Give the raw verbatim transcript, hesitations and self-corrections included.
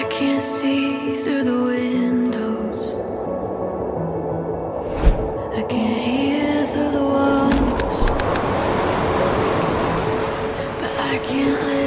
can't see through the windows. I can't hear through the walls, but I can't live